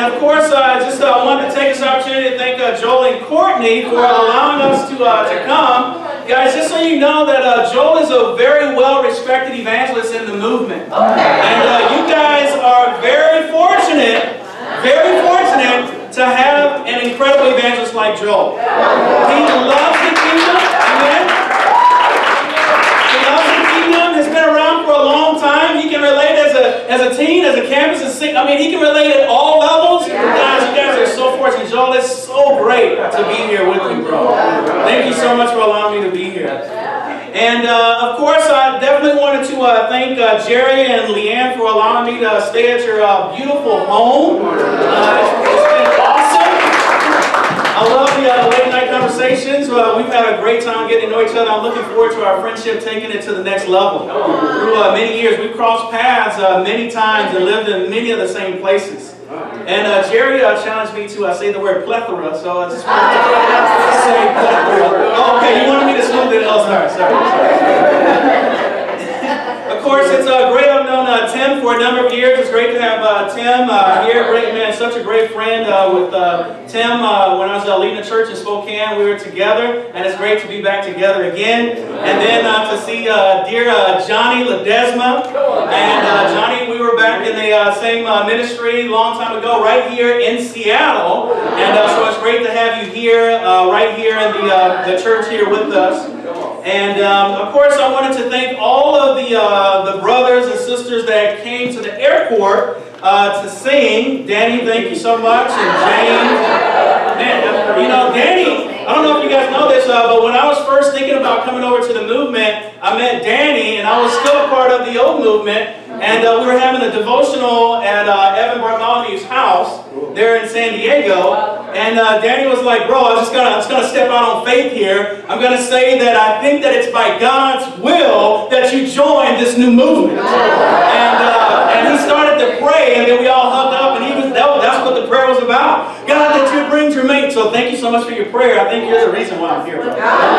And of course, just wanted to take this opportunity to thank Joel and Courtney for allowing us to come. Guys, just so you know that Joel is a very well-respected evangelist in the movement. And you guys are very fortunate to have an incredible evangelist like Joel. He loves the kingdom. Amen. He loves the kingdom. Has been around for a long time. He can relate as a teen, as a campus, I mean, he can relate at all levels. Guys, you guys are so fortunate. Joel, it's so great to be here with you, bro. Thank you so much for allowing me to be here. And of course, I definitely wanted to thank Jerry and Leanne for allowing me to stay at your beautiful home. It's been awesome. I love the late night conversations. We've had a great time getting to know each other. I'm looking forward to our friendship taking it to the next level. Through many years, we've crossed paths many times and lived in many of the same places. And Jerry challenged me to say the word plethora, so I just wanted to say plethora. Oh, okay, you wanted me to smooth it? Oh, sorry. Of course, it's great. I've known Tim for a number of years. It's great to have Tim here. Great man, such a great friend with Tim. When I was leading the church in Spokane, we were together, and it's great to be back together again. And then to see dear Johnny Ledesma. And Johnny, we were back in the same ministry a long time ago, right here in Seattle. And so it's great to have you here, right here in the church here with us. And of course, I wanted to thank all of the brothers and sisters that came to the airport to sing. Danny, thank you so much, and James. Man, you know, Danny, I don't know if you guys know this, but when I was first thinking about coming over to the movement, I met Danny, and I was still a part of the old movement. And we were having a devotional at Evan Bartholomew's house there in San Diego. And Danny was like, bro, I'm just gonna step out on faith here. I'm going to say that I think that it's by God's will that you join this new movement. And he started to pray, and then we all hugged up, and that's what the prayer was about. God, that you bring Jermaine. So thank you so much for your prayer. I think you're the reason why I'm here, bro.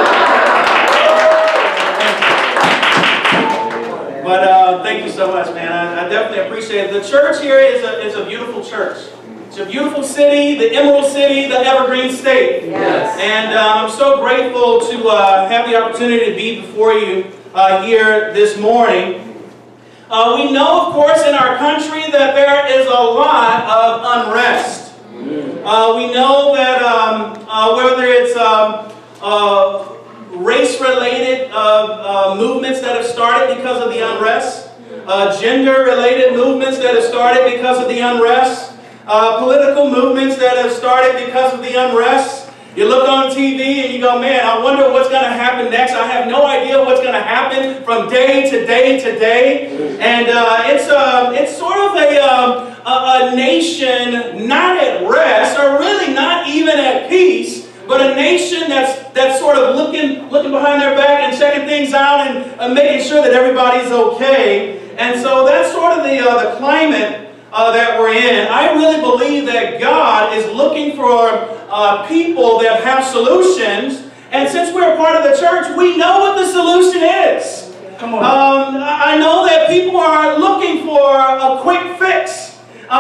But thank you so much, man. I definitely appreciate it. The church here is a beautiful church. It's a beautiful city, the Emerald City, the Evergreen State. Yes. And I'm so grateful to have the opportunity to be before you here this morning. We know, of course, in our country that there is a lot of unrest. We know that whether it's race-related movements that have started because of the unrest, gender-related movements that have started because of the unrest, political movements that have started because of the unrest. You look on TV and you go, man, I wonder what's going to happen next. I have no idea what's going to happen from day to day to day. And it's sort of a nation not at rest, or really not even at peace, but a nation that's sort of looking behind their back and checking things out and making sure that everybody's okay. And so that's sort of the climate that we're in. I really believe that God is looking for people that have solutions. And since we're a part of the church, we know what the solution is. Come on. I know that people are looking for a quick fix.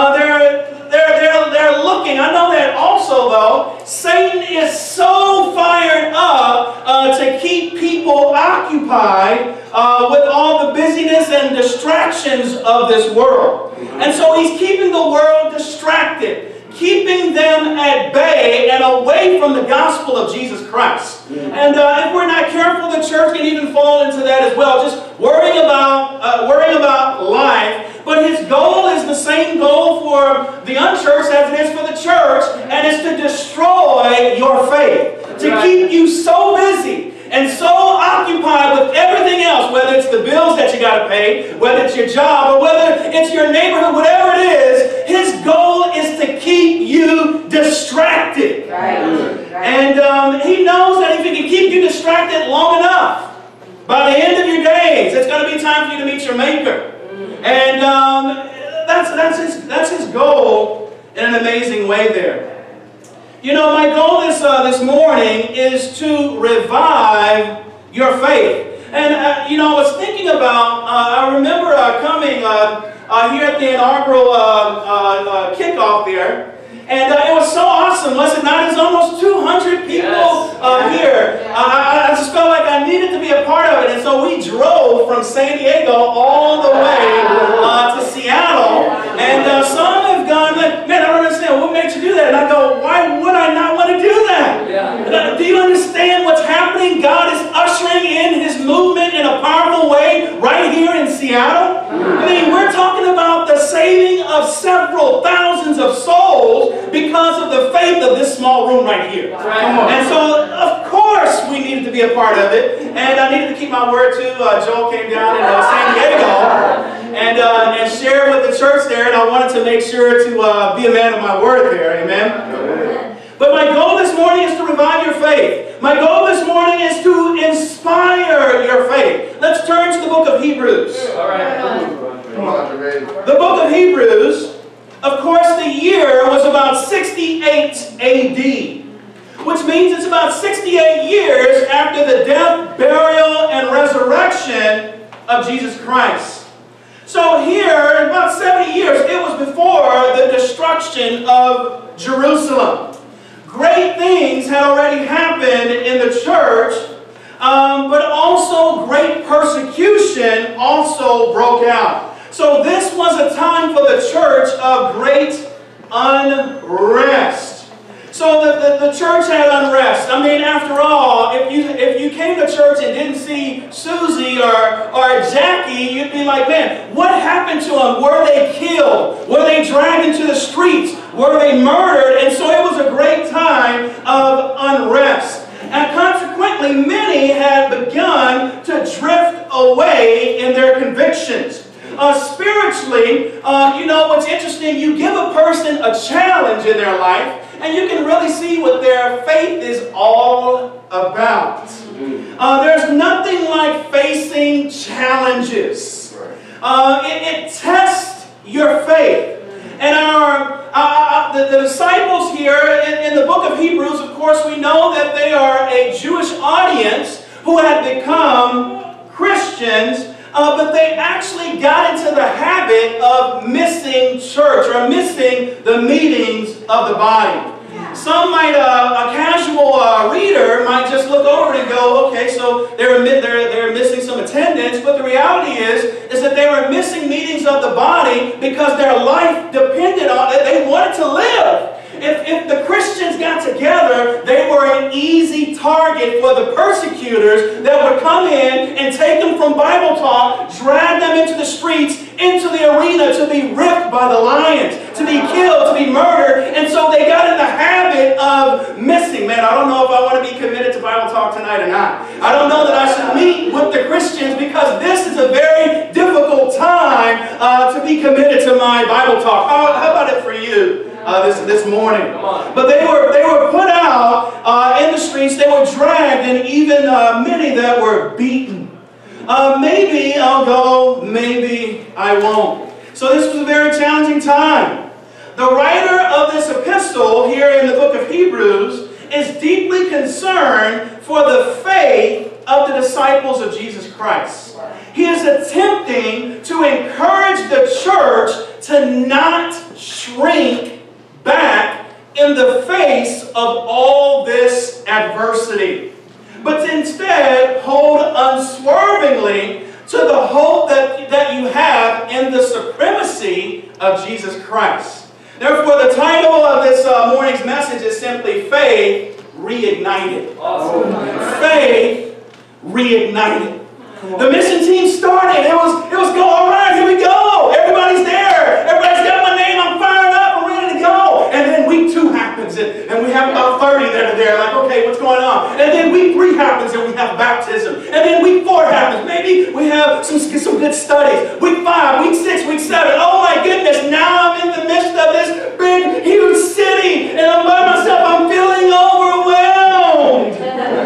They're looking. I know that also, though, Satan is so fired up to keep people occupied with all the busyness and distractions of this world. And so he's keeping the world distracted, keeping them at bay and away from the gospel of Jesus Christ. And if we're not careful, the church can even fall into that as well, just worrying about life. But his goal is the same goal for the unchurched as it is for the church, and it's to destroy your faith, to keep you so busy and so occupied with everything else, whether it's the bills that you got to pay, whether it's your job, or whether it's your neighborhood, whatever it is, his goal is to keep you distracted. And he knows that if he can keep you distracted long enough, by the end of your days, it's going to be time for you to meet your Maker. And that's his goal in an amazing way there. You know, my goal this morning is to revive your faith. And, you know, I was thinking about, I remember coming here at the inaugural kickoff there, And it was so awesome, was it not? There's almost 200 people here. I just felt like I needed to be a part of it. And so we drove from San Diego all the way to Seattle. And some have gone, like, man, I don't understand. What made you do that? And I go, why would I not want to do that? Do you understand what's happening? God is ushering in His movement in a powerful way right here in Seattle. I mean, we're talking about the saving of several thousands of souls because of the faith of this small room right here. And so, of course, we needed to be a part of it. And I needed to keep my word too. Joel came down in San Diego and shared with the church there, and I wanted to make sure to be a man of my word there. Amen. But my goal this morning is to revive your faith. My goal this morning is to inspire your faith. Let's turn to the book of Hebrews. All right. The book of Hebrews, of course, the year was about 68 AD, which means it's about 68 years after the death, burial, and resurrection of Jesus Christ. So here, in about 70 years, it was before the destruction of Jerusalem. Great things had already happened in the church, but also great persecution also broke out. So this was a time for the church of great unrest. So the church had unrest. I mean, after all, if you came to church and didn't see Susie or Jackie, you'd be like, man, what happened to them? Were they killed? Were they dragged into the streets? Were they murdered? And so it was a great time of unrest. And consequently, many had begun to drift away in their convictions. Spiritually, you know, what's interesting, you give a person a challenge in their life, and you can really see what their faith is all about. There's nothing like facing challenges. It tests your faith. And the disciples here in the book of Hebrews, of course, we know that they are a Jewish audience who had become Christians, but they actually got into the habit of missing church or missing the meetings of the body. Some might, a casual reader might just look over and go, okay, so they're missing some attendance, but the reality is that they were missing meetings of the body because their life depended on it. They wanted to live. If the Christians got together, they were an easy target for the persecutors that would come in and take them from Bible talk, drag them into the streets, into the arena to be ripped by the lions, to be killed, to be murdered. And so they got in the habit of missing. Man, I don't know if I want to be committed to Bible talk tonight or not. I don't know that I should meet with the Christians because this is a very difficult time to be committed to my Bible talk. How about it for you? This morning. But they were put out in the streets, they were dragged, and even many that were beaten. Maybe I'll go, maybe I won't. So this was a very challenging time. The writer of this epistle here in the book of Hebrews is deeply concerned for the faith of the disciples of Jesus Christ. He is attempting to encourage the church to not shrink back in the face of all this adversity, but to instead hold unswervingly to the hope that you have in the supremacy of Jesus Christ. Therefore, the title of this morning's message is simply Faith Reignited. Awesome. Faith Reignited. The mission team started. It was go, all right, here we go. Everybody's there. Everybody's got my name. I'm fired up. I'm ready to go. And then week 2 happens, and we have about 30 that are there. Like, okay, what's going on? And then week 3 happens, and we have baptism. And then week 4 happens. Maybe we have some good studies. Week 5, week 6, week 7. Oh my goodness, now I'm in the midst of this big, huge city, and I'm by myself. I'm feeling overwhelmed.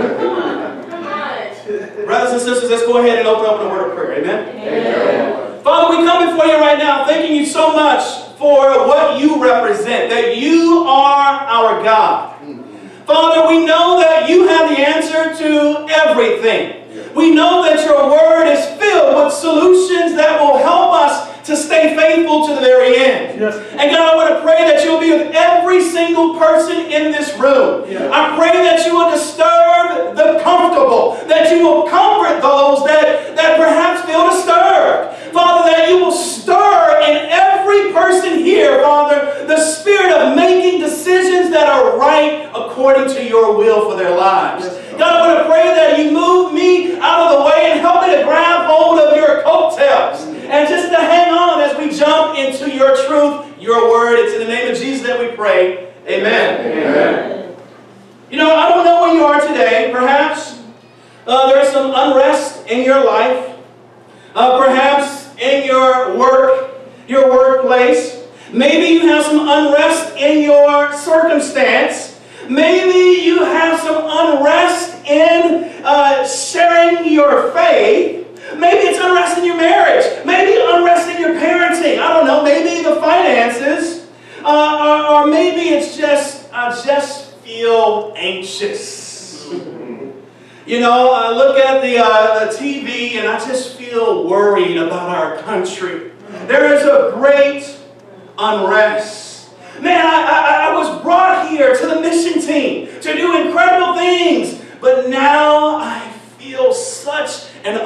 Brothers and sisters, let's go ahead and open up in a word of prayer. Amen? Amen. Father, we come before you right now thanking you so much for what you represent, that you are our God. Father, we know that you have the answer to everything. We know that your word is filled with solutions that will help us to stay faithful to the very end. Yes. And God, I want to pray that you'll be with every single person in this room. Yes. I pray that you will disturb the comfortable, that you will comfort those that perhaps feel disturbed. Father, that you will stir in every person here, Father, the spirit of making decisions that are right according to your will for their lives. Yes. God, I want to pray that you move me out of the way and help me to grab hold of your coattails and just to hang on as we jump into your truth, your word. It's in the name of Jesus that we pray. Amen. Amen. You know, I don't know where you are today. Perhaps there is some unrest in your life. Perhaps in your workplace. Maybe you have some unrest in your circumstance. Maybe you have some unrest in sharing your faith. Maybe it's unrest in your marriage. Maybe unrest in your parenting. I don't know. Maybe the finances. Or maybe it's just, I just feel anxious. You know, I look at the TV and I just feel worried about our country. There is a great unrest. Man, I was brought here to the mission team to do incredible things, but now I feel such an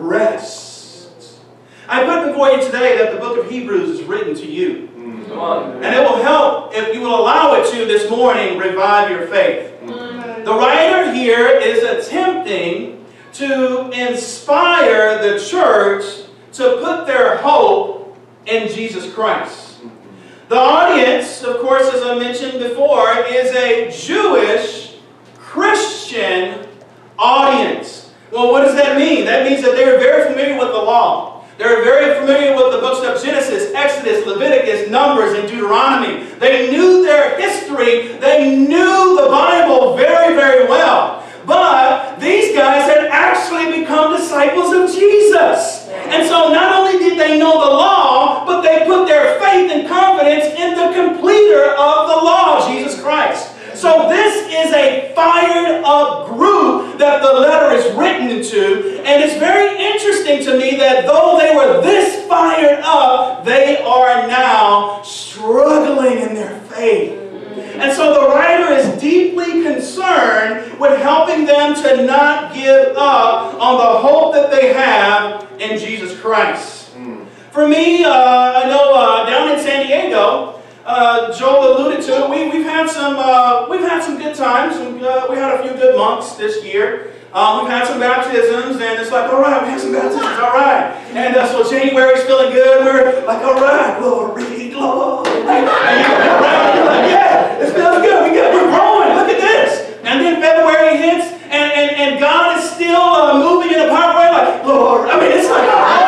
unrest. I put before you today that the book of Hebrews is written to you. Come on. And it will help, if you will allow it to this morning, revive your faith. The writer here is attempting to inspire the church to put their hope in Jesus Christ. The audience, of course, as I mentioned before, is a Jewish Christian audience. Well, what does that mean? That means that they're very familiar with the law. They're very familiar with the books of Genesis, Exodus, Leviticus, Numbers, and Deuteronomy. They knew their history. They knew the Bible very, very well. But these guys had actually become disciples of Jesus. And so not only did they know the law, but they put their faith and confidence in the completer of the law, Jesus Christ. So this is a fired up group that the letter is written to. And it's very interesting to me that though they were this fired up, they are now struggling in their faith. And so the writer is deeply concerned with helping them to not give up on the hope that they have in Jesus Christ. For me, I know down in San Diego, Joel alluded to it. We've had some good times. We had a few good months this year. We've had some baptisms, and it's like, all right, we had some baptisms, all right. And so January's feeling good. We're like, all right, glory, glory. And you're like, yeah, it feels good. We're growing. Look at this. And then February hits, and God is still moving in a powerful way. Like, Lord, I mean, it's like,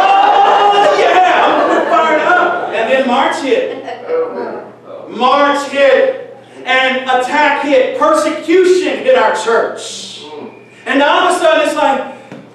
oh yeah, we're fired up. And then March hit. March hit, and attack hit, persecution hit our church. And all of a sudden it's like,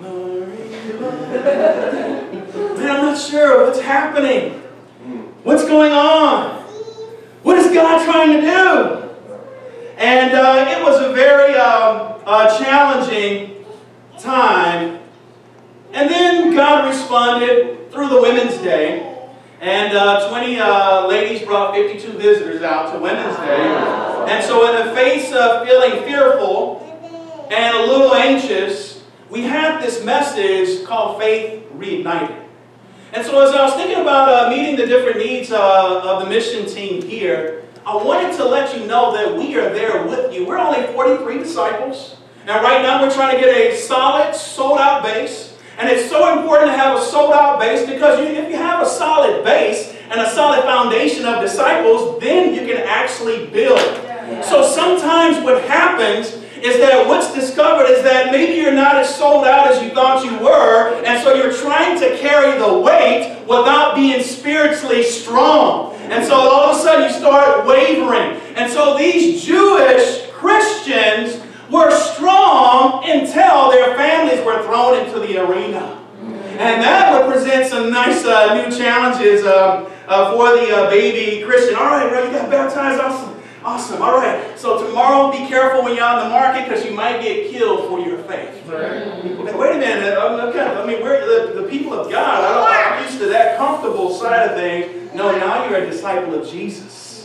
man, I'm not sure what's happening. What's going on? What is God trying to do? And it was a very challenging time. And then God responded through the Women's Day. And 20 ladies brought 52 visitors out to Women's Day. And so in the face of feeling fearful and a little anxious, we had this message called Faith Reignited. And so as I was thinking about meeting the different needs of the mission team here, I wanted to let you know that we are there with you. We're only 43 disciples. And right now we're trying to get a solid, sold-out base. And it's so important to have a sold-out base because if you have a solid base and a solid foundation of disciples, then you can actually build. So sometimes what happens is that what's discovered is that maybe you're not as sold out as you thought you were, and so you're trying to carry the weight without being spiritually strong. And so all of a sudden you start wavering. And so these Jewish Christians were strong until their families were thrown into the arena. And that would present some nice new challenges for the baby Christian. All right, bro, you got baptized, awesome. Awesome, all right. So tomorrow, be careful when you're on the market because you might get killed for your faith. Right. Wait a minute, we're the people of God. I'm used to that comfort. comfortable side of things. No, now you're a disciple of Jesus.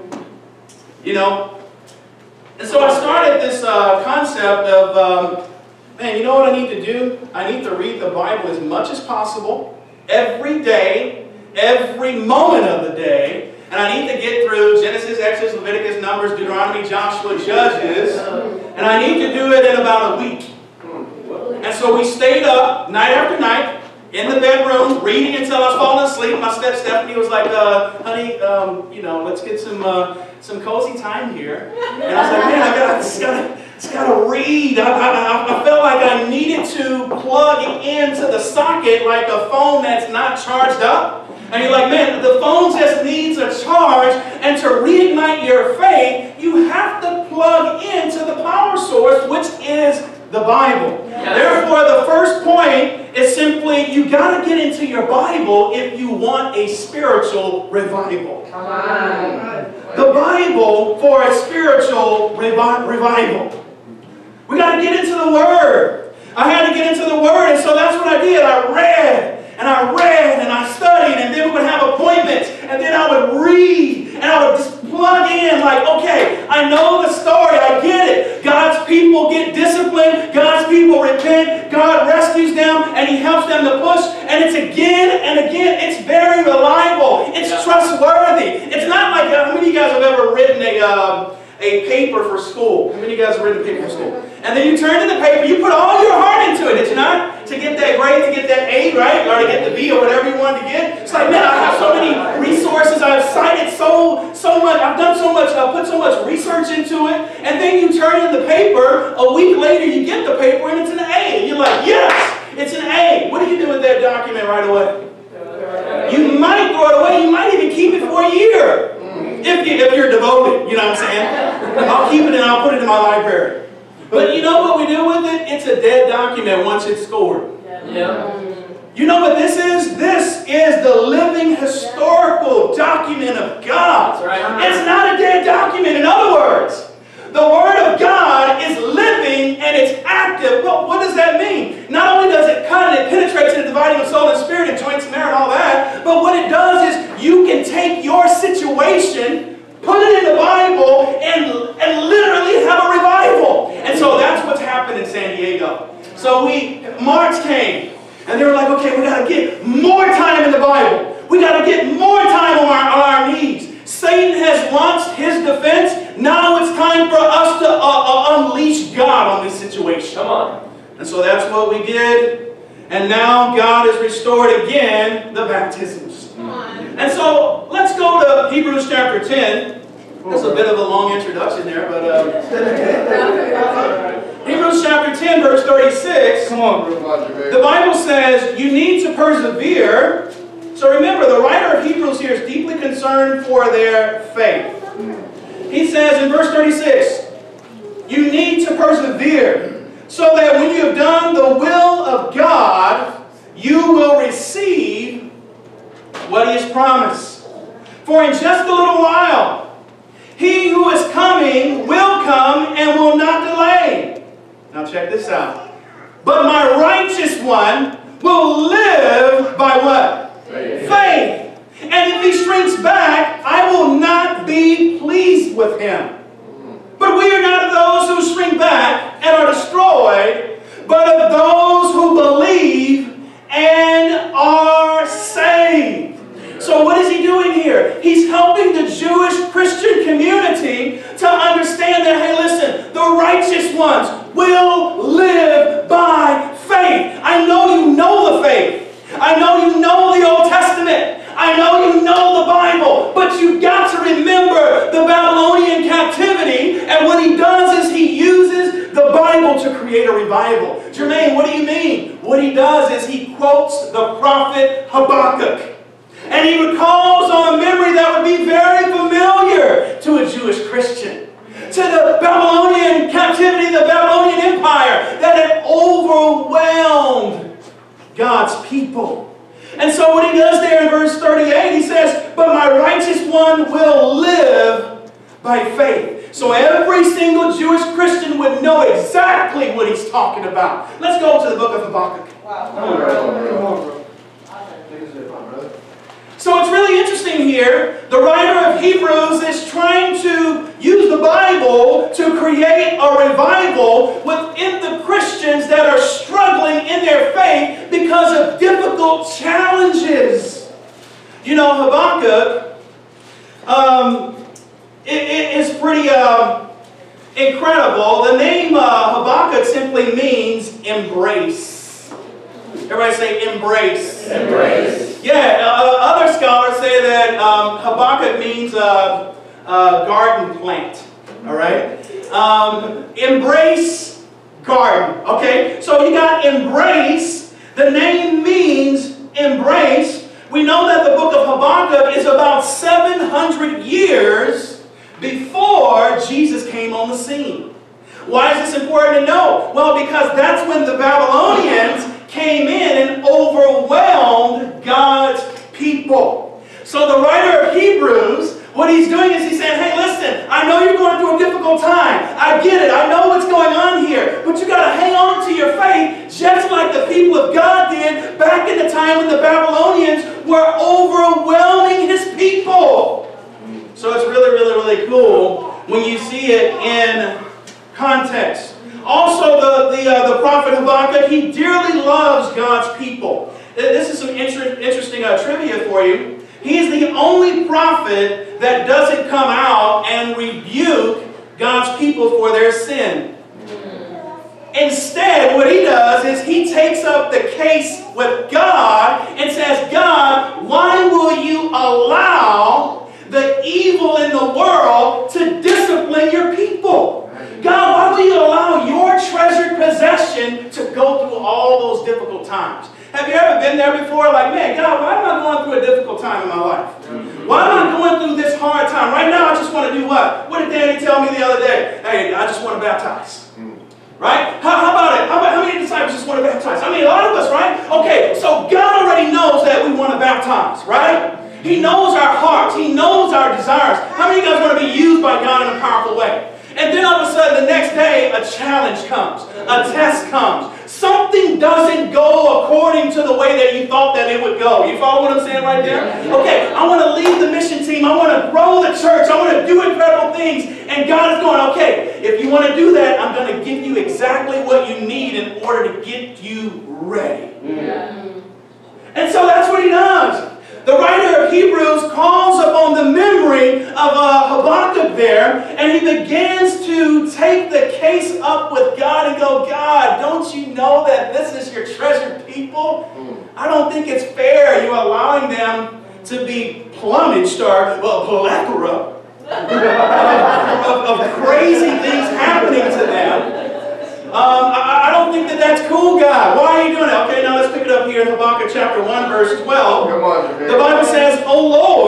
You know? And so I started this concept of, man, you know what I need to do? I need to read the Bible as much as possible, every day, every moment of the day. And I need to get through Genesis, Exodus, Leviticus, Numbers, Deuteronomy, Joshua, Judges. And I need to do it in about a week. And so we stayed up night after night in the bedroom, reading until I was falling asleep. My step Stephanie was like, honey, you know, let's get some cozy time here. And I was like, man, I just gotta read. I felt like I needed to plug into the socket like a phone that's not charged up. And you're like, man, the phone just needs a charge. And to reignite your faith, you have to plug into the power source, which is the Bible. Yes. Therefore, the first point is simply, you got to get into your Bible if you want a spiritual revival. Come on. The Bible for a spiritual revival. We got to get into the Word. I had to get into the Word, and so that's what I did. I read, and I studied, and then we would have appointments, and then I would read, and I would just plug in like, okay, I know the story, I get it. God's people get disciplined, God's people repent, God rescues them, and He helps them to push, and it's again and again. It's very reliable. It's trustworthy. It's not like, how many of you guys have ever written a paper for school? How many of you guys have written a paper for school? And then you turn in the paper, you put all your heart into it, did you not? To get that grade, to get that A, right? Or to get the B or whatever you wanted to get. It's like, man, I have so many resources, I've cited so much, I've done so much, I've put so much research into it. And then you turn in the paper, a week later you get the paper and it's an A. And you're like, yes, it's an A. What do you do with that document right away? You might throw it away, you might even keep it for a year. If you're devoted, you know what I'm saying? I'll keep it and I'll put it in my library. But you know what we do with it? It's a dead document once it's scored. Yeah. You know what this is? This is the living historical document of God. Right. It's not a dead document. In other words, the Word of God is living and it's active. Well, what does that mean? Not only does it cut and it penetrates into the dividing of soul and spirit and joints and marrow and all that, but what it does is you can take your situation, put it in the Bible, and literally have a revival. And so that's what's happened in San Diego. So March came, and they were like, okay, we got to get more time in the Bible. We got to get more time on our knees. Satan has launched his defense. Now it's time for us to unleash God on this situation. Come on. And so that's what we did. And now God has restored again the baptisms. And so let's go to Hebrews chapter 10. That's a bit of a long introduction there, but Hebrews chapter 10, verse 36. Come on, the Bible says you need to persevere. So remember, the writer of Hebrews here is deeply concerned for their faith. He says in verse 36, you need to persevere so that when you have done the will of God, you will receive what He has promised. For in just a little while, He who is coming will come and will not delay. Now check this out. But my righteous one will live by what? Faith. And if he shrinks back, I will not be pleased with him. But we are not of those who shrink back and are destroyed, but of those who believe and are saved. So what is he doing here? He's helping the Jewish Christian community to understand that, hey, listen, the righteous ones will live by faith. I know you know the faith. I know you know the Old Testament. I know you know the Bible. But you've got to remember the Babylonian captivity. And what he does is he uses the Bible to create a revival. Jermaine, what do you mean? What he does is he quotes the prophet Habakkuk. And he recalls on a memory that would be very familiar to a Jewish Christian. To the Babylonian captivity, the Babylonian empire that had overwhelmed God's people. And so what he does there in verse 38, he says, but my righteous one will live by faith. So every single Jewish Christian would know exactly what he's talking about. Let's go to the book of Habakkuk. Wow. So it's really interesting here. The writer of Hebrews is trying to use the Bible to create a revival within the Christians that are struggling in their faith because of difficult challenges. You know, Habakkuk, it is pretty incredible. The name Habakkuk simply means embrace. Everybody say embrace. Embrace. Yeah, other scholars say that Habakkuk means garden plant. All right? Embrace garden. Okay? So you got embrace. The name means embrace. We know that the book of Habakkuk is about 700 years before Jesus came on the scene. Why is this important to know? Well, because that's when the Babylonians came in and overwhelmed God's people. So the writer of Hebrews, what he's doing is he's saying, hey, listen, I know you're going through a difficult time. I get it. I know what's going on here. But you got to hang on to your faith just like the people of God did back in the time when the Babylonians were overwhelming his people. So it's really, really, really cool when you see it in context. Also, the prophet Habakkuk, he dearly loves God's people. This is some interesting trivia for you. He is the only prophet that doesn't come out and rebuke God's people for their sin. Instead, what he does is he takes up the case with God and says, God, why will you allow the evil in the world to discipline your people? God, why will you allow your treasured possession to go through all those difficult times? Have you ever been there before? Like, man, God, why am I going through a difficult time in my life? Why am I going through this hard time? Right now, I just want to do what? What did Danny tell me the other day? Hey, I just want to baptize. Right? How about it? How many disciples just want to baptize? I mean, a lot of us, right? Okay, so God already knows that we want to baptize, right? He knows our hearts. He knows our desires. How many of you guys want to be used by God in a powerful way? And then all of a sudden, the next day, a challenge comes. A test comes. Something doesn't go according to the way that you thought that it would go. You follow what I'm saying right there? Okay, I want to lead the mission team. I want to grow the church. I want to do incredible things. And God is going, okay, if you want to do that, I'm going to give you exactly what you need in order to get you ready. And so that's what he does. The writer of Hebrews calls upon the memory of Habakkuk there, and he begins to take the case up with God and go, God, don't you know that this is your treasured people? I don't think it's fair you allowing them to be plumaged or, well, plethora of crazy things happening to them. I don't think that that's cool, God. Why are you doing it? Okay, now let's pick it up here in Habakkuk chapter 1, verse 12. Come on, the Bible says, O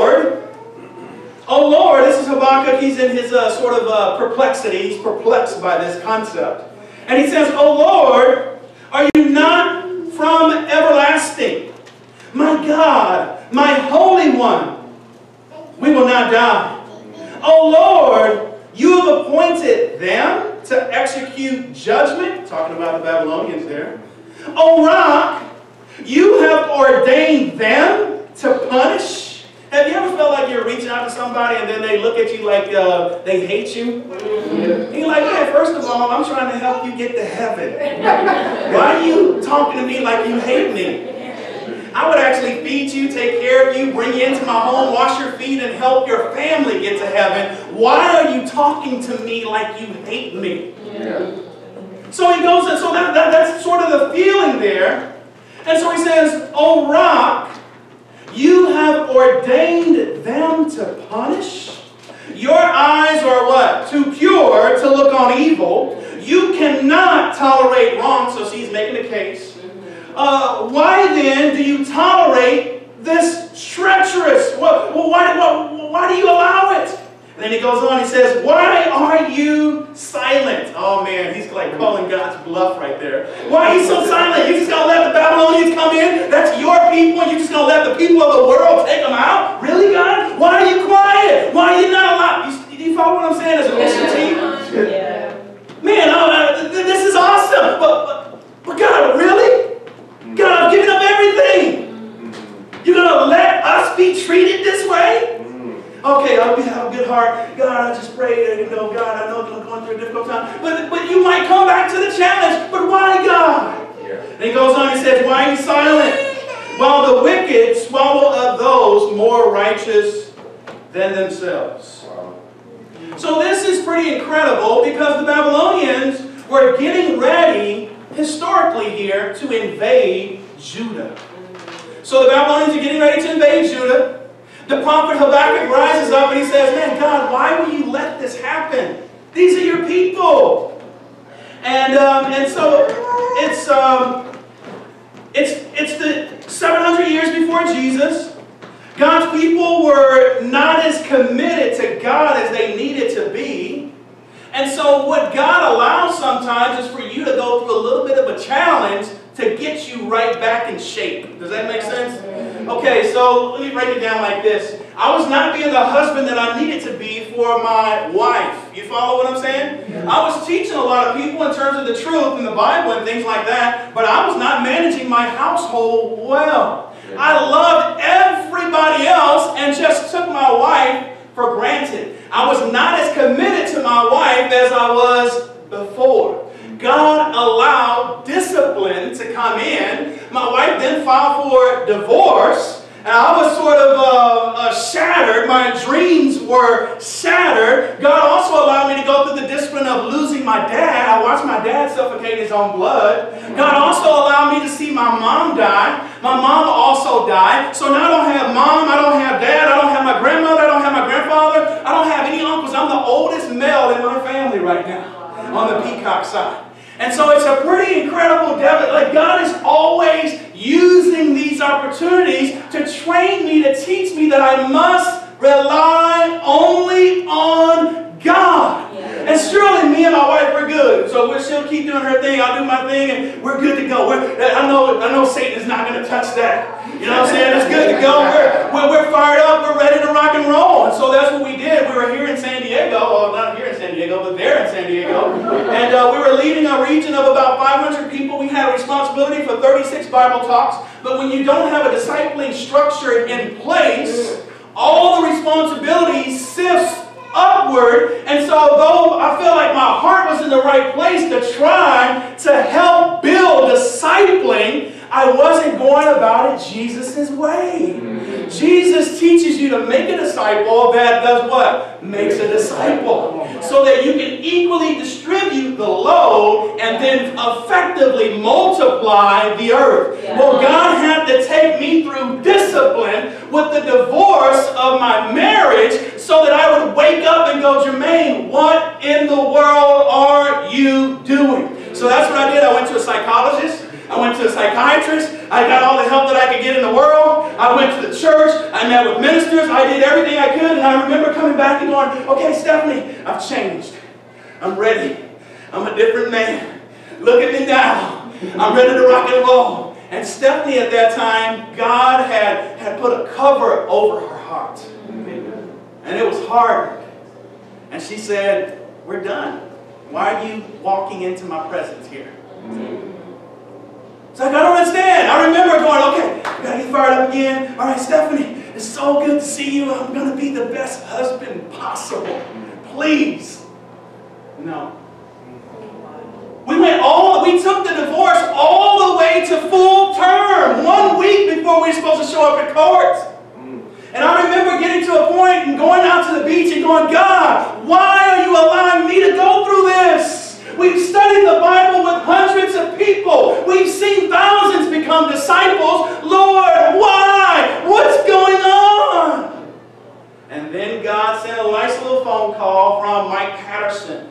Lord, this is Habakkuk. He's in his sort of perplexity. He's perplexed by this concept. And he says, O Lord, are you not from everlasting? My God, my Holy One, we will not die. O Lord, you have appointed them to execute judgment. Talking about the Babylonians there. O Rock, you have ordained them to punish. Have you ever felt like you're reaching out to somebody and then they look at you like they hate you? And you're like, yeah, first of all, I'm trying to help you get to heaven. Why are you talking to me like you hate me? I would actually feed you, take care of you, bring you into my home, wash your feet, and help your family get to heaven. Why are you talking to me like you hate me? Yeah. So he goes, and so that's sort of the feeling there. And so he says, O Rock, you have ordained them to punish. Your eyes are what? Too pure to look on evil. You cannot tolerate wrong. So he's making a case. Why then do you tolerate this treacherous? Why do you allow it? And then he goes on, he says, why are you silent? Oh man, he's like calling God's bluff right there. Why are you so silent? You just going to let the Babylonians come in? That's your people and you just going to let the people of the world take them out? Really, God? Why are you quiet? Why are you not allowed? You follow what I'm saying as a mission team? Yeah. Man, this is awesome. But God, really? God, I've given up everything. You're going to let us be Okay, I'll have a good heart. God, I just pray, you know, God, I know I'm going through a difficult time. But you might come back to the challenge. But why, God? Yeah. And he goes on, he says, why are you silent? While the wicked swallow up those more righteous than themselves. Wow. So this is pretty incredible because the Babylonians were getting ready, historically here, to invade Judah. So the Babylonians are getting ready to invade Judah. The prophet Habakkuk rises up and he says, man, God, why will you let this happen? These are your people. And so it's the 700 years before Jesus. God's people were not as committed to God as they needed to be. And so what God allows sometimes is for you to go through a little bit of a challenge to get you right back in shape. Does that make sense? Okay, so let me break it down like this. I was not being the husband that I needed to be for my wife. You follow what I'm saying? Yeah. I was teaching a lot of people in terms of the truth in the Bible and things like that, but I was not managing my household well. Yeah. I loved everybody else and just took my wife for granted. I was not as committed to my wife as I was before. God allowed discipline to come in. My wife then filed for divorce. And I was sort of shattered. My dreams were shattered. God also allowed me to go through the discipline of losing my dad. I watched my dad suffocate his own blood. God also allowed me to see my mom die. My mom also died. So now I don't have mom, I don't have dad, I don't have my grandmother, I don't have my grandfather, I don't have any uncles. I'm the oldest male in my family right now on the Peacock side. And so it's a pretty incredible devil. Like God is always using these opportunities to train me, to teach me that I must rely only on God. Yeah. And surely me and my wife, we're good. So she'll keep doing her thing, I'll do my thing, and we're good to go. I know Satan is not going to touch that. You know what I'm saying? It's good to go. We're fired up. We're ready to rock and roll. And so that's what we did. We were here in San Diego. Well, not here in San Diego, but there in San Diego. And we were leading a region of about 500 people. We had a responsibility for 36 Bible talks. But when you don't have a discipling structure in place, all the responsibility sifts upward. And so though I feel like my heart was in the right place to try to help build discipling, I wasn't going about it Jesus' way. Jesus teaches you to make a disciple that does what? Makes a disciple. So that you can equally distribute the load and then effectively multiply the earth. Yeah. Well, God had to take me through discipline with the divorce of my marriage so that I would wake up and go, Jermaine, what in the world are you doing? So that's what I did. I went to a psychologist. I went to a psychiatrist. I got all the help that I could get in the world. I went to the church. I met with ministers. I did everything I could. And I remember coming back and going, okay, Stephanie, I've changed. I'm ready. I'm a different man. Look at me now. I'm ready to rock and roll. And Stephanie at that time, God had put a cover over her heart. And it was hard. And she said, we're done. Why are you walking into my presence here? It's like, I don't understand. I remember going, okay, I got to get fired up again. All right, Stephanie, it's so good to see you. I'm going to be the best husband possible. Please. No. We took the divorce all the way to full term. 1 week before we were supposed to show up at court. And I remember getting to a point and going out to the beach and going, God, why are you allowing me to go through this? We've studied the Bible with hundreds of people. We've seen thousands become disciples. Lord, why? What's going on? And then God sent a nice little phone call from Mike Patterson.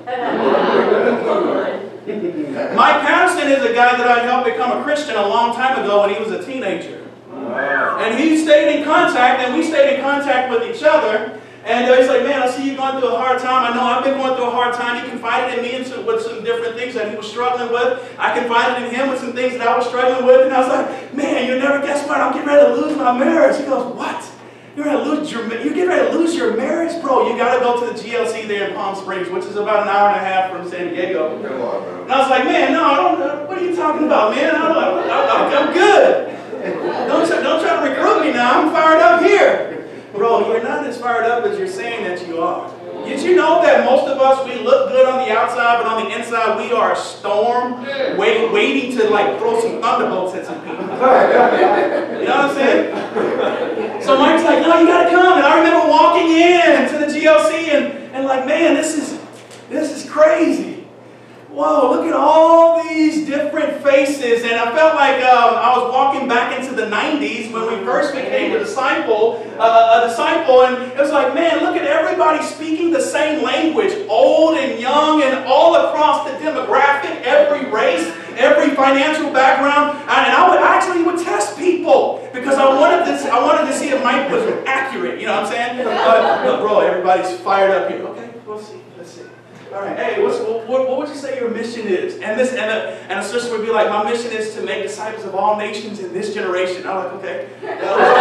Mike Patterson is a guy that I helped become a Christian a long time ago when he was a teenager. And he stayed in contact, and we stayed in contact with each other. And he's like, man, I see you going through a hard time. I know I've been going through a hard time. He confided in me with some different things that he was struggling with. I confided in him with some things that I was struggling with. And I was like, man, you'll never guess what? I'm getting ready to lose my marriage. He goes, what? You're getting ready to lose your marriage? Bro, you got to go to the GLC there in Palm Springs, which is about an hour and a half from San Diego. And I was like, man, no, I don't. What are you talking about, man? I'm good. Don't try to recruit me now. I'm fired up here. Bro, bro, you're not as fired up as you're saying that you are. Did you know that most of us, we look good on the outside, but on the inside, we are a storm waiting to like throw some thunderbolts at some people? You know what I'm saying? So Mike's like, no, you got to come. And I remember walking in to the GLC and like, man, this is crazy. Whoa, look at all these different faces. And I felt like I was walking back into the 90s when we first became a disciple. And it was like, man, look at everybody speaking the same language, old and young and all across the demographic, every race, every financial background. And I actually would test people because I wanted to see if Mike was accurate. You know what I'm saying? But bro, everybody's fired up here. Okay, we'll see. Let's see. All right, hey, what would you say your mission is? And a sister would be like, my mission is to make disciples of all nations in this generation. I'm like, okay. And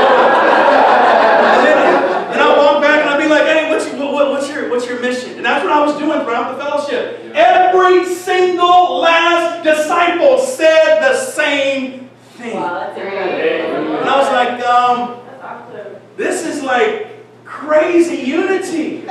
I'll walk back and I'll be like, hey, what's your mission? And that's what I was doing throughout the fellowship. Every single last disciple said the same thing. Wow, and I was like, this is like crazy unity.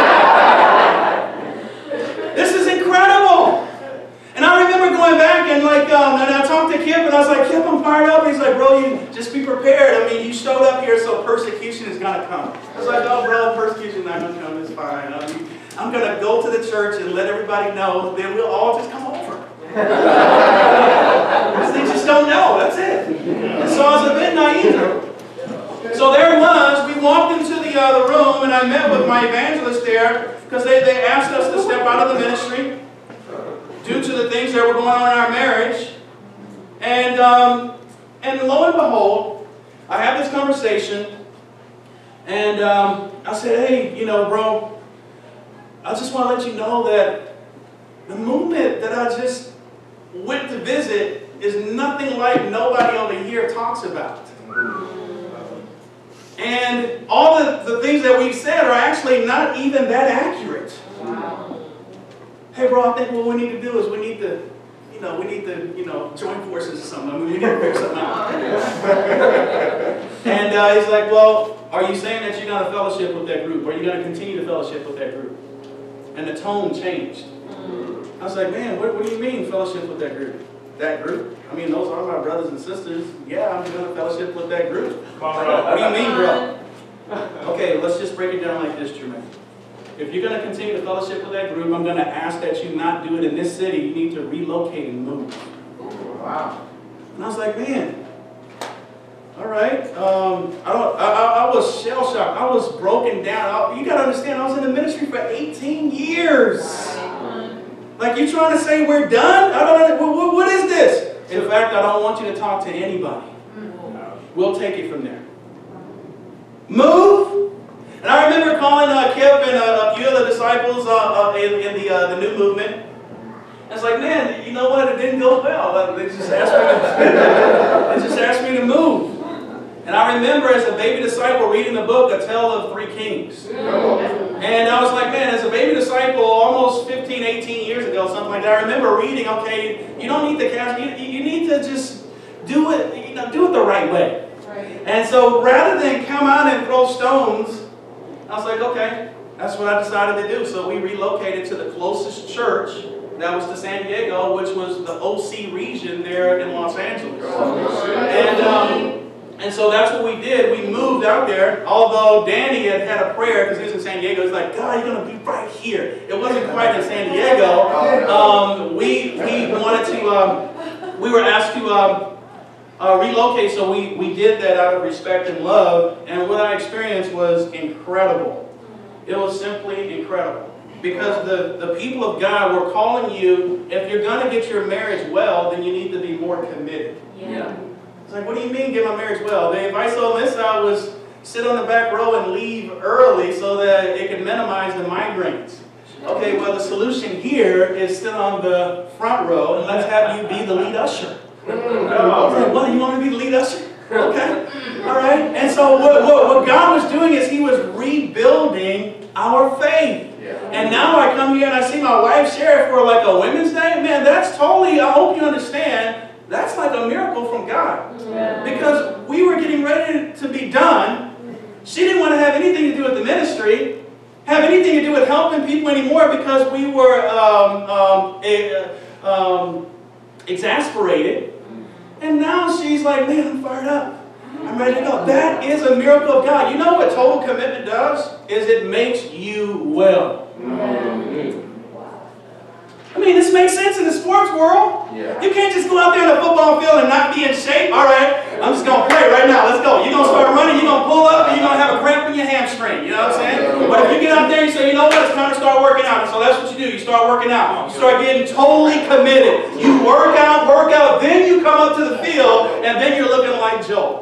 This is incredible. And I remember going back and like, and I talked to Kip and I was like, Kip, I'm fired up. And he's like, bro, you just be prepared. I mean, you showed up here, so persecution is going to come. I was like, oh, bro, persecution is not going to come. It's fine. I'm going to go to the church and let everybody know. Then we'll all just come over. Because they just don't know. That's it. And so I was a bit naive. So there it was. We walked into the room and I met with my evangelist there. Because they asked us to step out of the ministry due to the things that were going on in our marriage. And lo and behold, I had this conversation. And I said, hey, you know, bro, I just want to let you know that the movement that I just went to visit is nothing like nobody over here talks about. And all the things that we've said are actually not even that accurate. Wow. Hey, bro, I think what we need to do is we need to join forces or something. I mean, we need to figure something out. And he's like, well, are you saying that you're going to fellowship with that group? Or are you going to continue to fellowship with that group? And the tone changed. I was like, man, what do you mean fellowship with that group? That group? I mean, those are my brothers and sisters. Yeah, I'm going to fellowship with that group. What do you mean, bro? Okay, let's just break it down like this, Jermaine. If you're going to continue to fellowship with that group, I'm going to ask that you not do it in this city. You need to relocate and move. Wow. And I was like, man, all right. I was shell-shocked. I was broken down. You got to understand, I was in the ministry for 18 years. Like, you trying to say we're done? What is this? In fact, I don't want you to talk to anybody. We'll take it from there. Move. And I remember calling Kip and a few of the disciples in the new movement. And it's like, man, you know what? It didn't go well. They just asked me to move. And I remember as a baby disciple reading the book, A Tale of Three Kings. And I was like, man, as a baby disciple almost 15, 18 years ago, something like that, I remember reading, okay, you don't need to cast, you need to just do it, do it the right way. Right. And so rather than come out and throw stones, I was like, okay, that's what I decided to do. So we relocated to the closest church that was to San Diego, which was the OC region there in Los Angeles. And so that's what we did. We moved out there, although Danny had a prayer because he was in San Diego. He's like, God, you're going to be right here. It wasn't quite in San Diego. We were asked to relocate, so we did that out of respect and love. And what I experienced was incredible. It was simply incredible. Because the people of God were calling you, if you're going to get your marriage well, then you need to be more committed. Yeah. It's like, what do you mean get my marriage well? The advice on this side was sit on the back row and leave early so that it can minimize the migraines. Okay, well the solution here is sit on the front row and let's have you be the lead usher. What, you want me to be the lead usher? Okay, all right. And so what God was doing is He was rebuilding our faith. And now I come here and I see my wife share it for like a Women's Day. Man, that's totally, I hope you understand, that's like a miracle from God. Yeah. Because we were getting ready to be done. She didn't want to have anything to do with the ministry, have anything to do with helping people anymore, because we were exasperated. And now she's like, man, I'm fired up. I'm ready to go. That is a miracle of God. You know what total commitment does? Is it makes you well. I mean, this makes sense in the sports world. Yeah. You can't just go out there on a football field and not be in shape. All right, I'm just going to play right now. Let's go. You're going to start running, you're going to pull up, and you're going to have a cramp in your hamstring. You know what I'm saying? But if you get out there and you say, you know what, it's time to start working out. And so that's what you do. You start working out. You start getting totally committed. You work out, then you come up to the field, and then you're looking like Joel.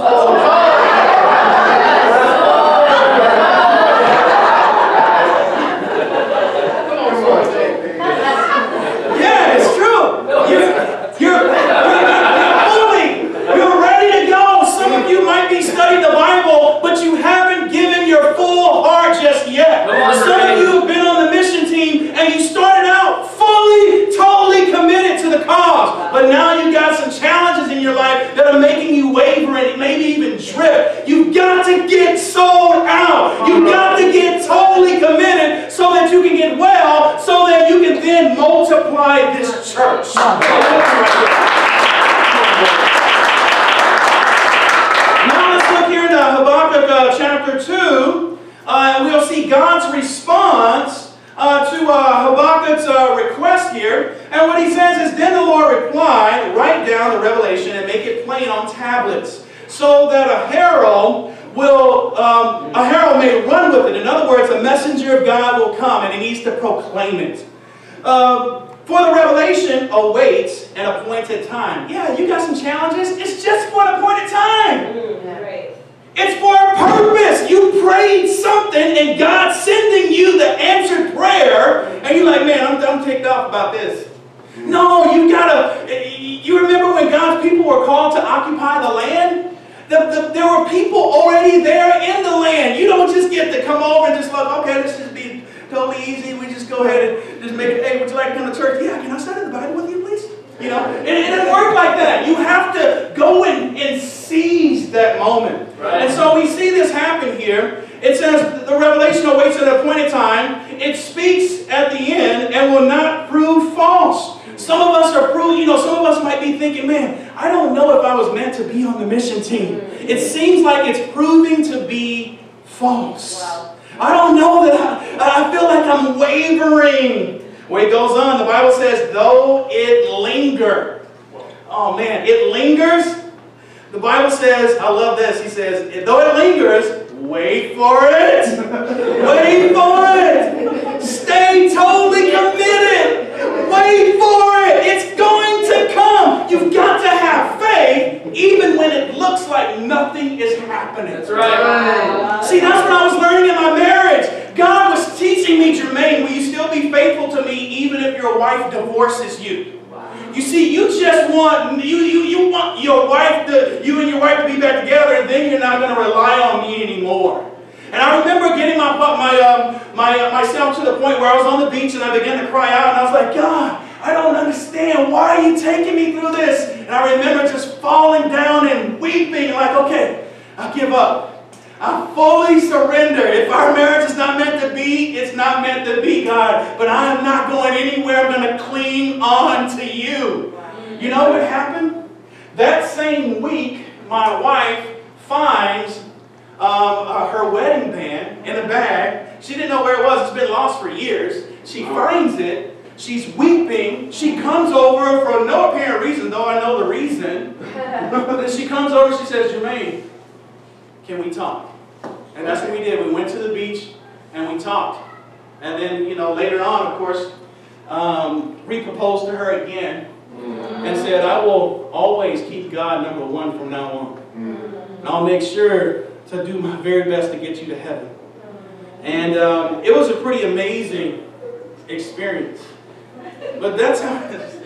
But now you've got some challenges in your life that are making you waver and maybe even drift. You've got to get sold out. You've got to get totally committed so that you can get well, so that you can then multiply this church. Now let's look here in Habakkuk chapter 2. We'll see God's response to Habakkuk's request here. And what he says is, then the Lord replied, write down the revelation and make it plain on tablets, so that a herald may run with it. In other words, a messenger of God will come and he needs to proclaim it. For the revelation awaits an appointed time. Yeah, you got some challenges. It's just for an appointed time. Right. It's for a purpose. You prayed something and God's sending you the answered prayer, and you're like, man, I'm ticked off about this. No, you remember when God's people were called to occupy the land? There were people already there in the land. You don't just get to come over and just like, okay, this should be totally easy. We just go ahead and just make it, hey, would you like to come to church? Yeah, can I study the Bible with you, please? You know, it doesn't work like that. You have to go and seize that moment. Right. And so we see this happen here. It says the revelation awaits at an appointed time. It speaks at the end and will not prove false. Some of us are some of us might be thinking, man, I don't know if I was meant to be on the mission team. It seems like it's proving to be false. Wow. I don't know that I feel like I'm wavering. Well, it goes on, the Bible says, though it linger. Oh man, it lingers. The Bible says, I love this, he says, though it lingers, wait for it. Wait for it. Stay totally committed. Wait for it. It's going to come. You've got to have faith even when it looks like nothing is happening. That's right. See, that's what I was learning in my marriage. God was teaching me, Jermaine, will you still be faithful to me even if your wife divorces you? You see, you just want you want your wife you and your wife to be back together, and then you're not going to rely on me anymore. And I remember getting myself to the point where I was on the beach and I began to cry out, and I was like, God, I don't understand. Why are you taking me through this? And I remember just falling down and weeping, like, okay, I give up. I fully surrender. If our marriage is not meant to be, it's not meant to be, God. But I am not going anywhere. I'm going to cling on to you. You know what happened? That same week, my wife finds her wedding band in a bag. She didn't know where it was. It's been lost for years. She finds it. She's weeping. She comes over for no apparent reason, though I know the reason. Then she comes over. She says, Jermaine, can we talk? And that's what we did. We went to the beach and we talked. And then, later on, of course, re-proposed to her again and said, I will always keep God number one from now on. And I'll make sure to do my very best to get you to heaven. And it was a pretty amazing experience. But that's how it is.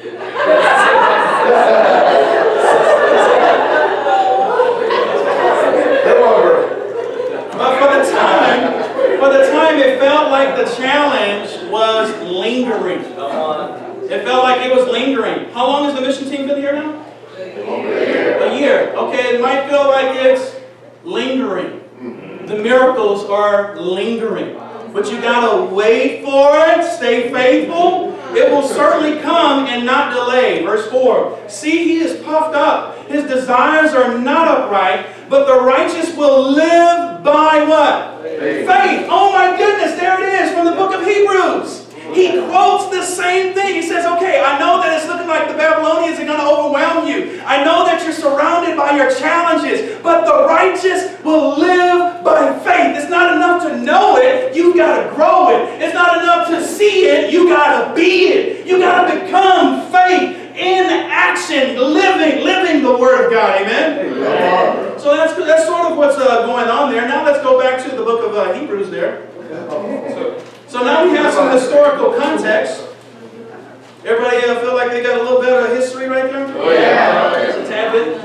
But for the time, it felt like the challenge was lingering. It felt like it was lingering. How long has the mission team been here now? A year. Okay, it might feel like it's lingering. miracles are lingering. But you got to wait for it. Stay faithful. It will certainly come and not delay. Verse 4. See, he is puffed up. His desires are not upright, but the righteous will live by what? Faith. Oh my goodness, there it is from the book of Hebrews. He quotes the same thing. He says, okay, I know that it's looking like the Babylonians are going to overwhelm you. I know that you're surrounded by your challenges, but the righteous will live by faith. It's not enough to know it. You've got to grow it. It's not enough to see it. You got to be it. You got to become faith in action, living the Word of God. Amen? Amen. So that's sort of what's going on there. Now let's go back to the book of Hebrews there. So now we have some historical context. Everybody feel like they got a little bit of history right there? Oh yeah. Just a tad bit.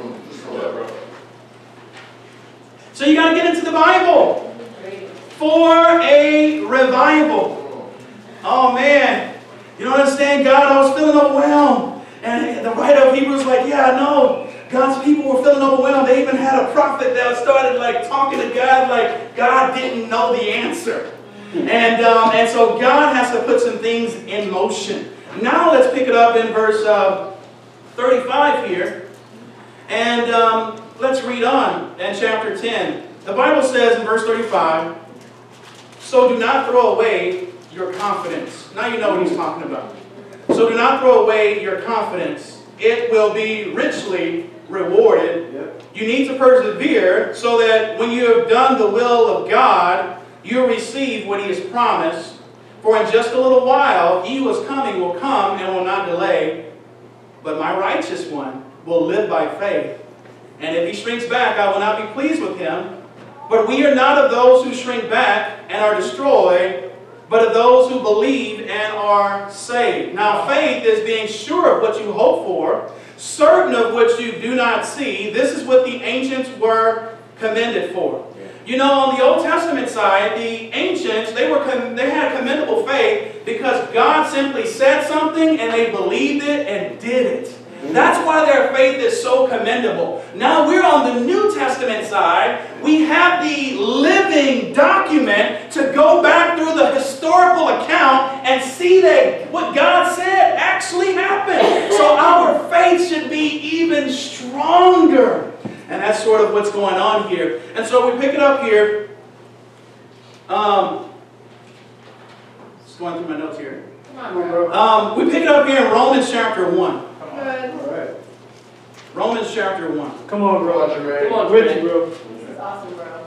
So you got to get into the Bible for a revival. Oh man, you don't understand, God, I was feeling overwhelmed. And the writer of Hebrews was like, yeah, I know. God's people were feeling overwhelmed. They even had a prophet that started like talking to God like God didn't know the answer. And so God has to put some things in motion. Now let's pick it up in verse 35 here. And let's read on in chapter 10. The Bible says in verse 35, so do not throw away your confidence. Now you know what he's talking about. So do not throw away your confidence. It will be richly rewarded. Yep. You need to persevere so that when you have done the will of God, you'll receive what he has promised. For in just a little while, he who is coming will come and will not delay. But my righteous one will live by faith. And if he shrinks back, I will not be pleased with him. But we are not of those who shrink back and are destroyed, but of those who believe and are saved. Now faith is being sure of what you hope for, certain of what you do not see. This is what the ancients were commended for. You know, on the Old Testament side, the ancients, they had commendable faith because God simply said something and they believed it and did it. That's why their faith is so commendable. Now we're on the New Testament side. We have the living document to go back through the historical account and see that what God said actually happened. So our faith should be even stronger. And that's sort of what's going on here. And so we pick it up here. Just going through my notes here. Come on, bro. We pick it up here in Romans chapter 1. Come on. All right. Romans chapter 1. Come on, bro. Come on, With you, bro. This is awesome, bro.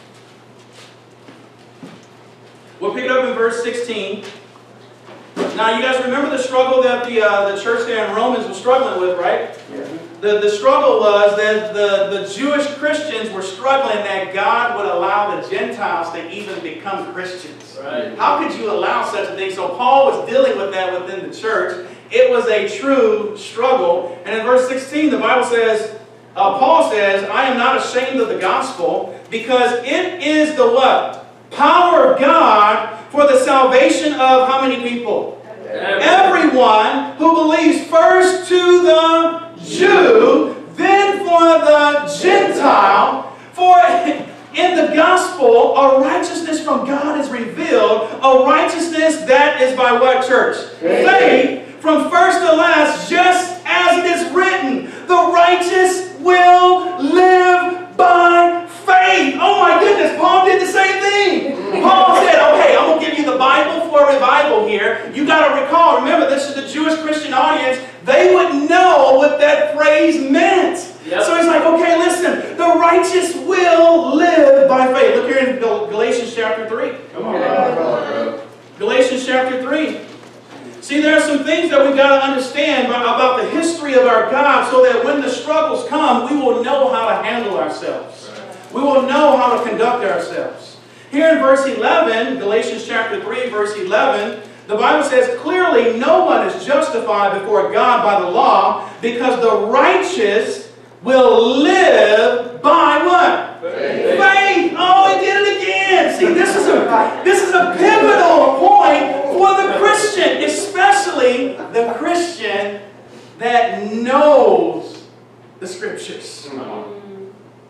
We'll pick it up in verse 16. Now, you guys remember the struggle that the church there in Romans was struggling with, right? Yeah. The struggle was that the Jewish Christians were struggling that God would allow the Gentiles to even become Christians. Right. How could you allow such a thing? So Paul was dealing with that within the church. It was a true struggle. And in verse 16, the Bible says, Paul says, I am not ashamed of the gospel because it is the what? Power of God for the salvation of how many people? Everyone who believes, first to the Jew, then for the Gentile. For in the gospel, a righteousness from God is revealed, a righteousness that is by what, church? Faith, from first to last, just as it is written, the righteous will live by faith. Oh my goodness, Paul did the same thing. Paul said, okay, I'm going to give you the Bible for a revival here. You got to recall, remember, this is the Jewish Christian audience. They would know what that phrase meant. Yep. So he's like, okay, listen, the righteous will live by faith. Look here in Galatians chapter 3. Come on, bro. Galatians chapter 3. See, there are some things that we've got to understand about the history of our God so that when the struggles come, we will know how to handle ourselves. We will know how to conduct ourselves. Here in verse 11, Galatians chapter 3, verse 11, the Bible says, clearly no one is justified before God by the law because the righteous will live by what? Faith. Faith. Oh, he did it again. See, this is a pivotal point for the Christian, especially the Christian that knows the Scriptures.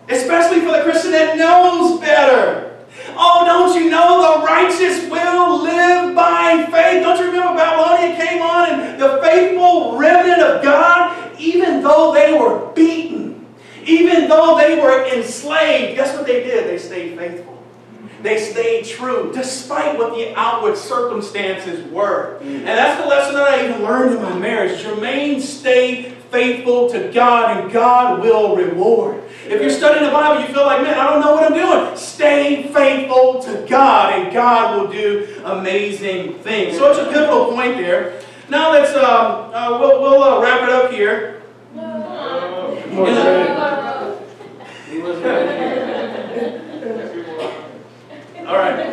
Especially for the Christian that knows better. Oh, don't you know the righteous will live by faith? Don't you remember Babylonian came on and the faithful remnant of God, even though they were beaten, even though they were enslaved, guess what they did? They stayed faithful. They stayed true, despite what the outward circumstances were. And that's the lesson that I even learned in my marriage. Jermaine, stay faithful to God, and God will reward. If you're studying the Bible, you feel like, man, I don't know what I'm doing. Stay faithful to God, and God will do amazing things. So it's a pivotal point there. Now let's we'll wrap it up here. All right.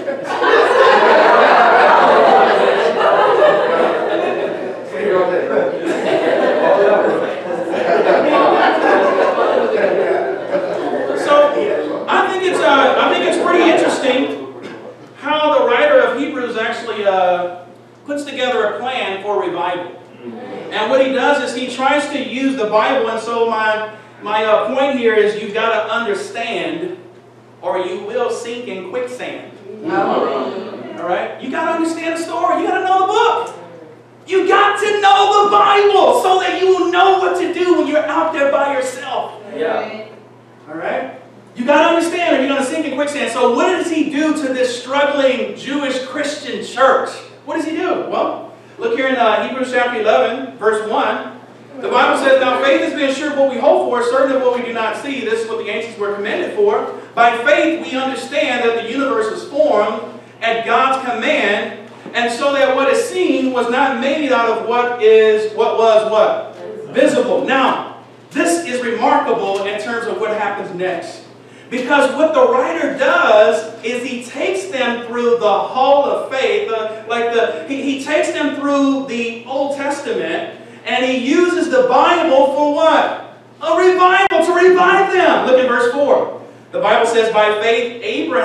So I think it's pretty interesting how the writer of Hebrews actually puts together a plan for revival. And what he does is he tries to use the Bible. And so my point here is you've got to understand, or you will sink in quicksand. All right? You got to understand the story. You got to know the book. You got to know the Bible so that you will know what to do when you're out there by yourself. Yeah. All right? You got to understand, or you're going to sink in quicksand. So what does he do to this struggling Jewish Christian church? What does he do? Well, look here in Hebrews chapter 11, verse 1. The Bible says, now faith is being sure of what we hope for, certain of what we do not see. This is what the ancients were commended for. By faith we understand that the universe was formed at God's command, and so that what is seen was not made out of what was visible. Now, this is remarkable in terms of what happens next. Because what the writer does is he takes them through the hall of faith, he takes them through the Old Testament, and he uses the Bible for what? A revival, to revive them. Look at verse 4. The Bible says, by faith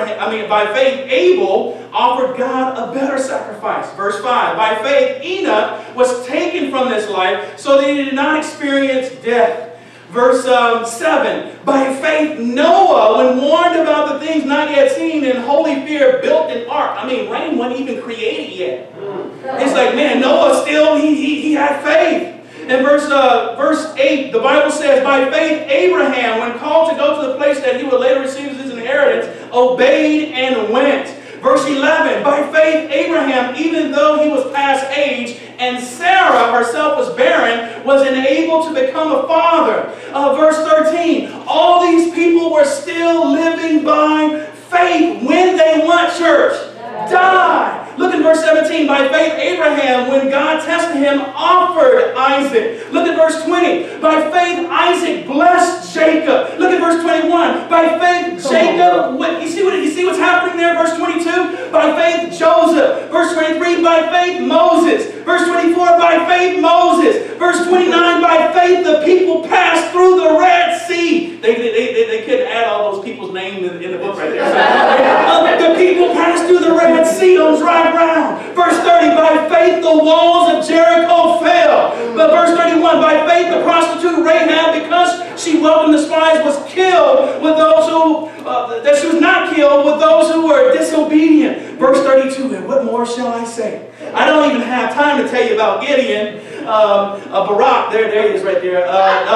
Abel offered God a better sacrifice. Verse 5. By faith Enoch was taken from this life so that he did not experience death. Verse 7. By faith Noah, when warned about the things not yet seen, in holy fear built an ark. I mean, rain wasn't even created yet. It's like, man, Noah still, he had faith. In verse 8, the Bible says, by faith Abraham, when called to go to the place that he would later receive as his inheritance, obeyed and went. Verse 11, by faith Abraham, even though he was past age, and Sarah herself was barren, was enabled to become a father. Verse 13, all these people were still living by faith when they want, church? Die. Look at verse 17. By faith Abraham, when God tested him, offered Isaac. Look at verse 20. By faith Isaac blessed Jacob. Look at verse 21. By faith Jacob, you see what's happening there? Verse 22. By faith Joseph. Verse 23. By faith Moses. Verse 24. By faith Moses. Verse 29. By faith the people passed through the Red Sea. They couldn't add all those people's names in the book right there. The people passed through the Red Sea on dry ground. Verse 30, by faith the walls of Jericho fell. But verse 31, by faith the prostitute Rahab, because she welcomed the spies, was killed with those who, that she was not killed with those who were disobedient. Verse 32, and what more shall I say? I don't even have time to tell you about Gideon, Barak, there he is right there,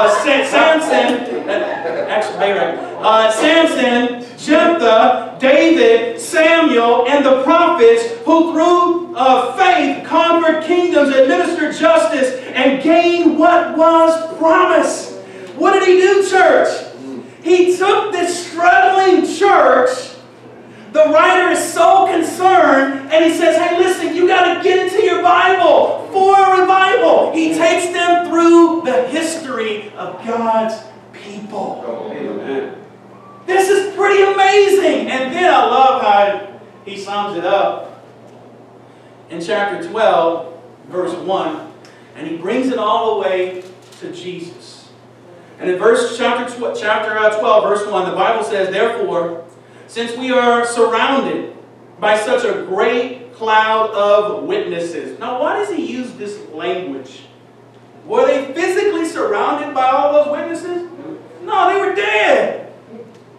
Samson, Jephthah, David, Samuel, and the prophets who through faith conquered kingdoms, administered justice, and gained what was promised. What did he do, church? He took this struggling church. The writer is so concerned, and he says, hey, listen, you got to get into your Bible for a revival. He takes them through the history of God's people. Amen. This is pretty amazing. And then I love how he sums it up in chapter 12, verse 1. And he brings it all the way to Jesus. And in chapter 12, verse 1, the Bible says, therefore, since we are surrounded by such a great cloud of witnesses. Now, why does he use this language? Were they physically surrounded by all those witnesses? No, they were dead.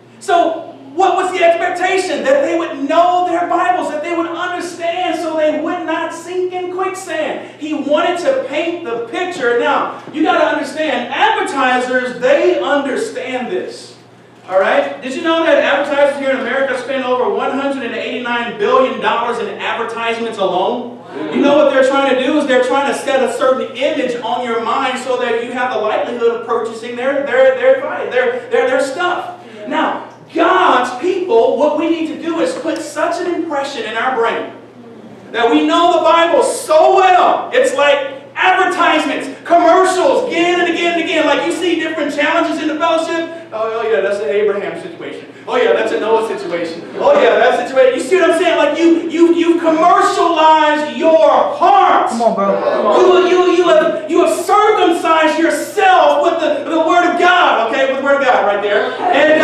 wanted to paint the picture. Now, you got to understand, advertisers, they understand this. All right? Did you know that advertisers here in America spend over $189 billion in advertisements alone? You know what they're trying to do is they're trying to set a certain image on your mind so that you have the likelihood of purchasing their stuff. Now, God's people, what we need to do is put such an impression in our brain that we know the Bible so well. It's like advertisements, commercials, again and again and again. Like you see different challenges in the fellowship. Oh yeah, that's an Abraham situation. Oh yeah, that's a Noah situation. Oh yeah, that situation. You see what I'm saying? Like you commercialized your heart. Come on, bro. You have circumcised yourself with the Word of God. Okay, with the Word of God right there. And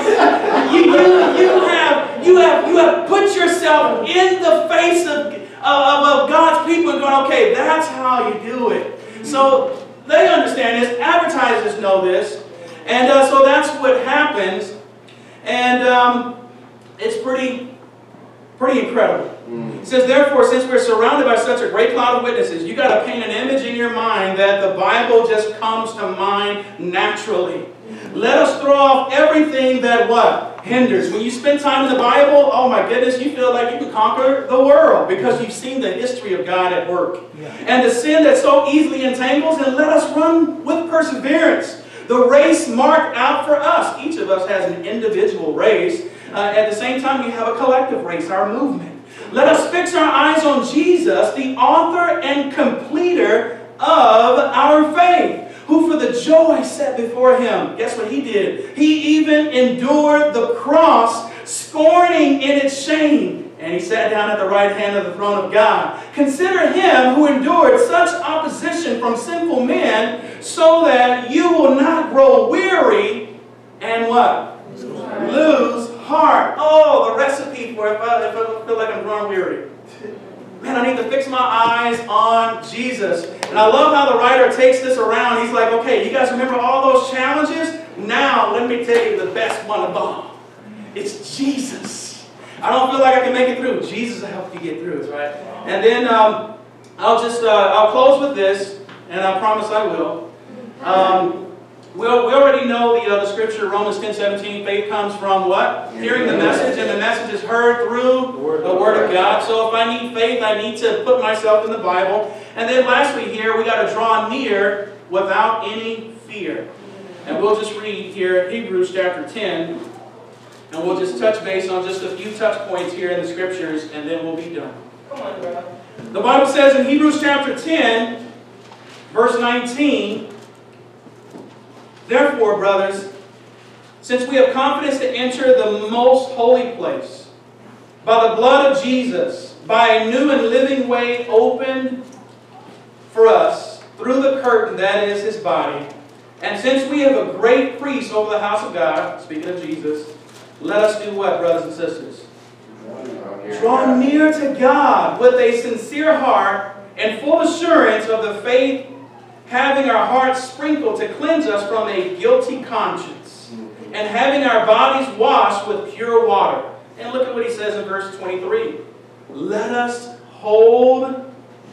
you have put yourself in the face of God's people and going, okay, that's how you do it. So they understand this. Advertisers know this. And so that's what happens. And it's pretty incredible. It says, therefore, since we're surrounded by such a great cloud of witnesses, you got to paint an image in your mind that the Bible just comes to mind naturally. Let us throw off everything that what? Hinders. When you spend time in the Bible, oh my goodness, you feel like you could conquer the world because you've seen the history of God at work. Yeah. And the sin that so easily entangles, and let us run with perseverance the race marked out for us. Each of us has an individual race. At the same time, we have a collective race, our movement. Let us fix our eyes on Jesus, the author and completer of our faith, who for the joy set before him, guess what he did? He even endured the cross, scorning in its shame. And he sat down at the right hand of the throne of God. Consider him who endured such opposition from sinful men, so that you will not grow weary and what? Lose heart. Oh, the recipe for if I feel like I'm growing weary. Man, I need to fix my eyes on Jesus. And I love how the writer takes this around. He's like, okay, you guys remember all those challenges? Now, let me tell you the best one of all. It's Jesus. I don't feel like I can make it through. Jesus will help you get through it, right? And then I'll close with this, and I promise I will. We already know the scripture, Romans 10:17, faith comes from what? Hearing the message, and the message is heard through the Word of God. So if I need faith, I need to put myself in the Bible. And then lastly here, we got to draw near without any fear. And we'll just read here Hebrews chapter 10, and we'll just touch base on just a few touch points here in the scriptures, and then we'll be done. Come on, bro. The Bible says in Hebrews chapter 10, verse 19, therefore, brothers, since we have confidence to enter the most holy place, by the blood of Jesus, by a new and living way opened for us through the curtain that is his body, and since we have a great priest over the house of God, speaking of Jesus, let us do what, brothers and sisters? Draw near to God with a sincere heart and full assurance of the faith, having our hearts sprinkled to cleanse us from a guilty conscience, and having our bodies washed with pure water. And look at what he says in verse 23. Let us hold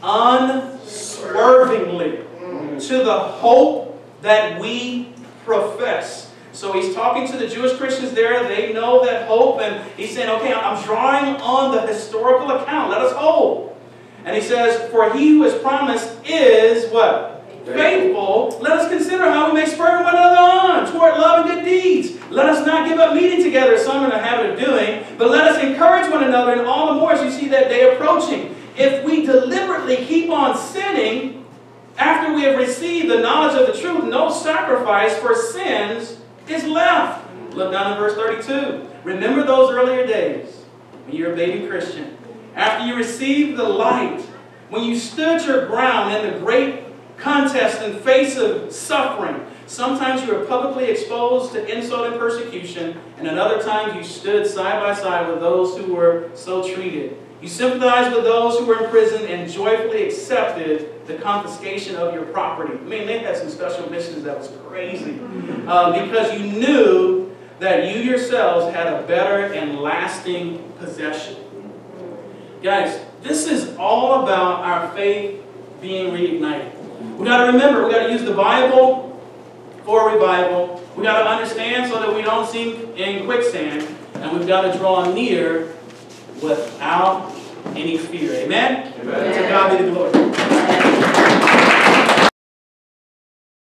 unswervingly to the hope that we profess. So he's talking to the Jewish Christians there. They know that hope. And he's saying, okay, I'm drawing on the historical account. Let us hold. And he says, for he who has promised is what? Faithful. Let us consider how we may spur one another on toward love and good deeds. Let us not give up meeting together as some are in the habit of doing, but let us encourage one another, and all the more as you see that day approaching. If we deliberately keep on sinning after we have received the knowledge of the truth, no sacrifice for sins is left. Look down in verse 32. Remember those earlier days when you were a baby Christian. After you received the light, when you stood your ground in the great contest in face of suffering. Sometimes you were publicly exposed to insult and persecution, and at other times you stood side by side with those who were so treated. You sympathized with those who were in prison and joyfully accepted the confiscation of your property. I mean, they had some special missions that was crazy. Because you knew that you yourselves had a better and lasting possession. Guys, this is all about our faith being reignited. We got to remember, we got to use the Bible for revival. We got to understand so that we don't sink in quicksand. And we've got to draw near without any fear. Amen? Amen. To God be the glory.